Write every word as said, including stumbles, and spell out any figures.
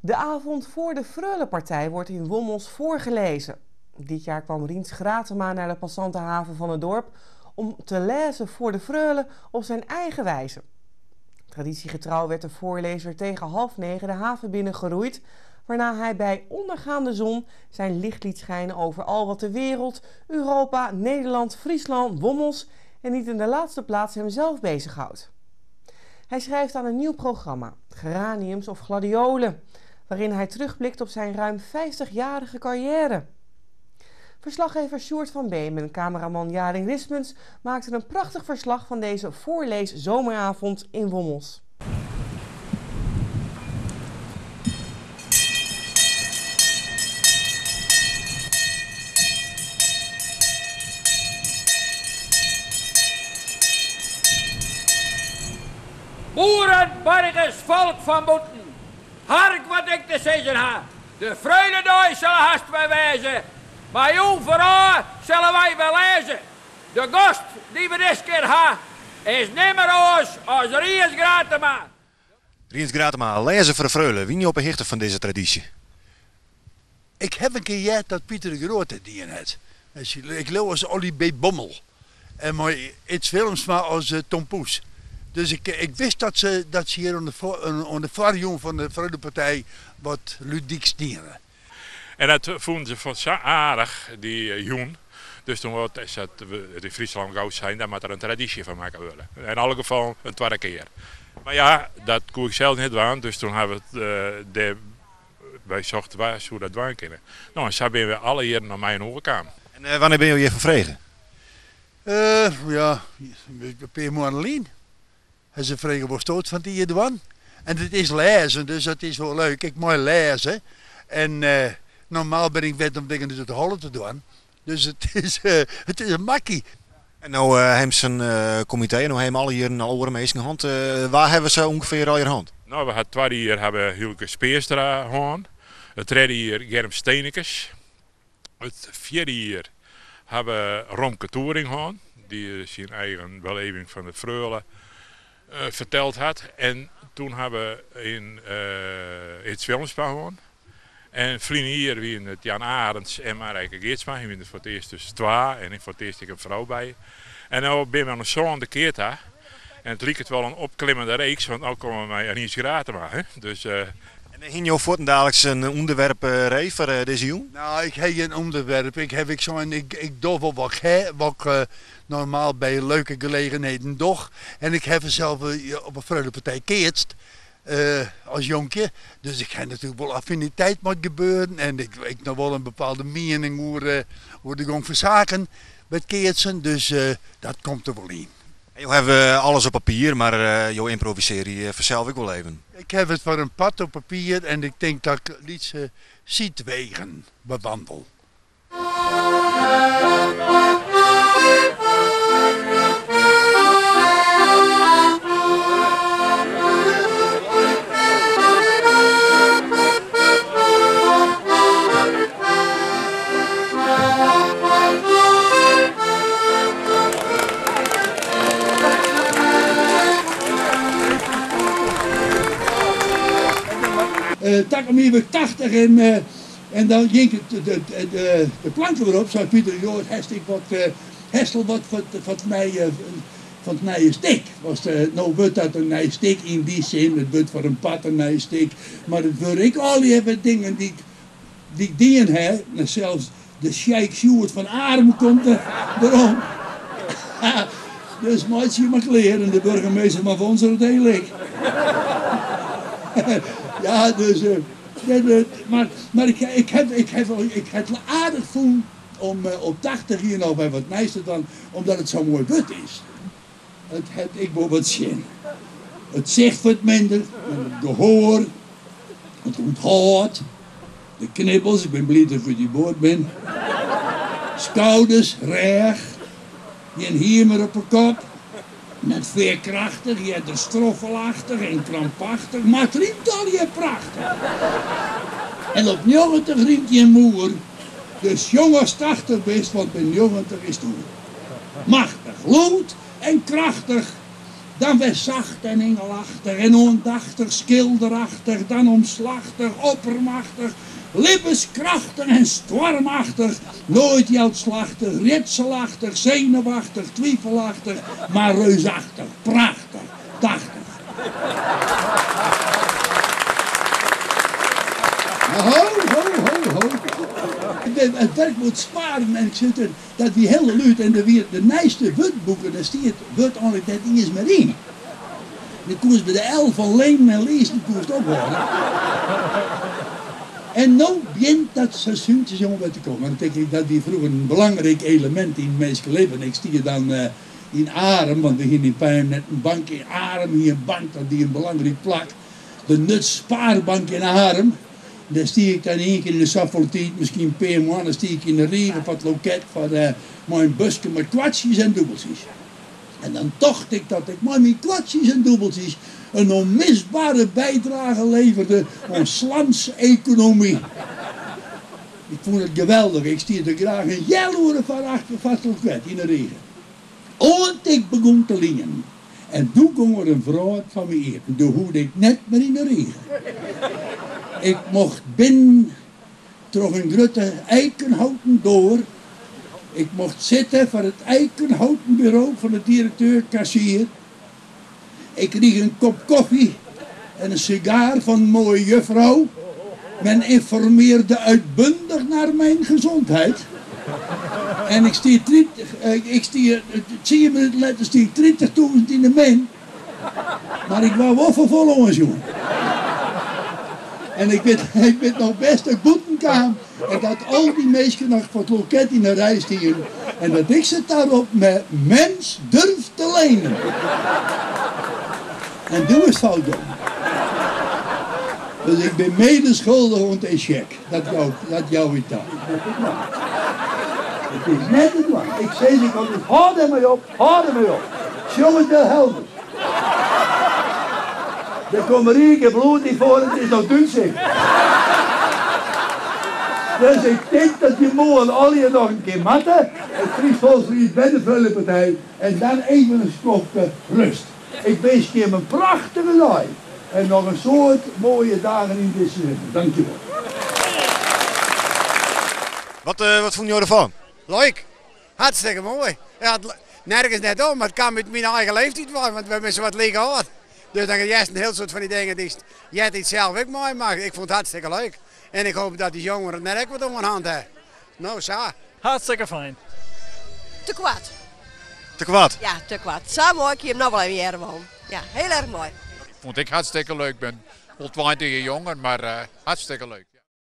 De avond voor de Freulepartij wordt in Wommels voorgelezen. Dit jaar kwam Riens Gratema naar de passantenhaven van het dorp om te lezen voor de Freule op zijn eigen wijze. Traditiegetrouw werd de voorlezer tegen half negen de haven binnengeroeid, waarna hij bij ondergaande zon zijn licht liet schijnen over al wat de wereld, Europa, Nederland, Friesland, Wommels en niet in de laatste plaats hemzelf bezighoudt. Hij schrijft aan een nieuw programma, Geraniums of Gladiolen, waarin hij terugblikt op zijn ruim vijftigjarige carrière. Verslaggever Sjoerd van Beem en cameraman Jaring Rismens maakten een prachtig verslag van deze voorlees-zomeravond in Wommels. Boeren, burgers, volk van Boeten, hark wat ik te zeggen ha. De Freuledag zal haast wij wijzen, maar jou vooral zullen wij wel lezen. De gast die we dit keer ha, is nimmer ons als Riens Gratema. Riens Gratema, lezen voor de Freule, wie niet op een hichte van deze traditie? Ik heb een keer gehad dat Pieter de Grote die in het. Ik loop als Olly B. Bommel en maar iets films maar als uh, Tom Poes. Dus ik, ik wist dat ze, dat ze hier onder de varjoen van de Freulepartij wat ludieks dienen. En dat vonden ze van zo aardig, die uh, joen. Dus toen wordt is dat we in Friesland gauw zijn, daar moet er een traditie van maken willen. In alle geval een tweede keer. Maar ja, dat kon ik zelf niet doen, dus toen hebben we het, uh, de, wij zochten waar hoe dat doen kunnen. Nou, en zo ben we alle hier naar mijn overkamer. En uh, wanneer ben je hier vervregen? Uh, ja, een paar maanden alleen. En ze vragen wat stoot van die hier doen. En het is lezen, dus dat is wel leuk. Ik moet lezen. En uh, normaal ben ik wet om dingen uit de hollen te doen. Dus het is, uh, het is een makkie. En nou uh, hebben ze een uh, comité, en nou hebben alle hier een oren mee in hand. Uh, waar hebben ze ongeveer al je hand? Nou, we hadden twee hier hebben Hilke Speerstra gehad. Het derde hier Germ Steenekes. Het vierde hier hebben Romke Toering gehad. Die zijn eigen beleving van de Freule uh, verteld had. En toen hebben we in uh, het Wilmspa gehad. En vrienden hier wie het Jan Arends en Marijke Geertsma. Die voor het eerst dus twee en ik voor het eerst ik een vrouw bij. En nu ben we aan de zo'n de keer daar. En het liep het wel een opklimmende reeks, want nu komen we met Riens Gratema. Dus, uh... En in jouw voortendagelijks een onderwerp uh, ree voor uh, deze jongen? Nou, ik heb geen onderwerp. Ik heb ik zo en ik, ik doe wel wat ik wat ik uh, normaal bij leuke gelegenheden doe. En ik heb zelf uh, op een Freulepartij keerst. Uh, als jonkje. Dus ik heb natuurlijk wel affiniteit met gebeuren. En ik heb nog wel een bepaalde mening hoe, uh, hoe de gang van zaken met keertsen. Dus uh, dat komt er wel in. Je hebt uh, alles op papier, maar uh, jouw improviserie uh, verzelf ik wel even. Ik heb het voor een pad op papier en ik denk dat ik iets uh, zietwegen bewandel. Uh, tak hem hier tachtig en, uh, en dan ging het de, de, de, de planken erop, zei Pieter, joh, hest ik wat, uh, hestel wat van het nieuwe, van het nieuwe stik. Was, uh, nou wordt dat een nieuwe stik in die zin, het wordt voor een pad een nieuwe stik, maar het wordt ik al die hebben dingen die die dingen hè, en zelfs de Sheikh Sjoerd van Arem komt er erom. Dus maatje maar kleren, de burgemeester maar van ons er het heel ik. Ja, dus, uh, maar, maar ik, ik, heb, ik, heb, ik heb het aardig voel om uh, op tachtig hier nog bij wat meester dan, omdat het zo mooi wit is. Het, het, ik wil wat zien. Het zicht wordt minder, het gehoor, het onthoud, de knippels, ik ben blij dat ik voor die boord ben. Schouders, recht, geen hiermer op de kop. Net veerkrachtig, je hebt er stroffelachtig en krampachtig, maar het riekt al je prachtig. En op negentig riekt je moer, dus jong als tachtig best, want bij negentig is toen. Machtig, lood en krachtig, Dan weer zacht en engelachtig en ondachtig, schilderachtig, dan omslachtig, oppermachtig, lippenskrachtig en stormachtig, nooit joutslachtig, ritselachtig, zenuwachtig, twijfelachtig, maar reusachtig, prachtig, tachtig. Ho, ho, ho, ho. Het werk moet sparen en ik zit er, dat die hele luid en de, weer, de nijste wutboeken, daar stiert wut eigenlijk net niet eens meer in. De koers bij de elf van Leem en lezen koers ook worden. En nu begint dat seizoentje zo weer te komen. Dan denk ik dat die vroeger een belangrijk element in het menselijk leven. Ik stier dan uh, in Arem, want we gingen in Puin net een bank in Arem, hier een bank dat die een belangrijk plak. De Nuts Spaarbank in Arem. Daar stier ik dan één keer in de saffoltiet, misschien per maand, dan stier ik in de regen van het loket van uh, mijn busje met kwartjes en dubbeltjes. En dan dacht ik dat ik met mijn kwartjes en dubbeltjes een onmisbare bijdrage leverde aan Slans economie. Ik vond het geweldig, ik stierde graag een jaloeren van achter van het loket in de regen. En ik begon te lingen. En toen kwam er een vrouw van me eten. Toen hoorde ik net meer in de regen. Ik mocht binnen, door een grote eikenhouten door. Ik mocht zitten voor het eikenhouten bureau van de directeur-kassier. Ik kreeg een kop koffie en een sigaar van een mooie juffrouw. Men informeerde uitbundig naar mijn gezondheid. En ik stier, ik stier, tien minuten later stier twintigduizend in de min. Maar ik wou wel voor vol jongens, jongen. En ik weet, ik weet nog best dat ik boeten kwam. En dat al die mensen nog voor het loket in de rij stieren. En dat ik ze daarop met mens durf te lenen. En doe eens fout doen. Dus ik ben medeschuldig aan het check. Dat jou, dat jou ik dan. Het is net het waar. Ik zei ze kan dus houd er mee op, houd er mee op. Jongens de helden. Er komt er hier bloed niet voor, het is nog dunstig. Dus ik denk dat je moet al je nog een keer matten. Het Fries Volkslied bij de Vullenpartij. En dan even een stokje rust. Ik wens je een prachtige dag. En nog een soort mooie dagen in dit leven. Dankjewel. Wat, uh, wat vond je ervan? Leuk. Hartstikke mooi. Ja, het, nergens net om, maar het kan met mijn eigen leeftijd worden, want we hebben zo wat liggen gehad. Dus dan ga je een heel soort van die dingen die je het iets zelf ook mooi maakt. Ik vond het hartstikke leuk. En ik hoop dat die jongeren net ook wat om hun hand hebben. Nou, zo. Hartstikke fijn. Te kwaad. Te kwaad? Ja, te kwaad. Zo mooi, ik heb nog wel even jaren wonen. Ja, heel erg mooi. Vond ik hartstikke leuk. Ik ben wel twintig jongen, maar uh, hartstikke leuk.